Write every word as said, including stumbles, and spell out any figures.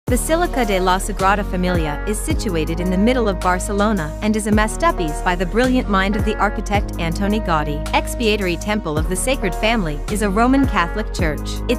Basilica de la Sagrada Familia is situated in the middle of Barcelona and is a masterpiece by the brilliant mind of the architect Antoni Gaudí. Expiatory Temple of the Sacred Family is a Roman Catholic church. It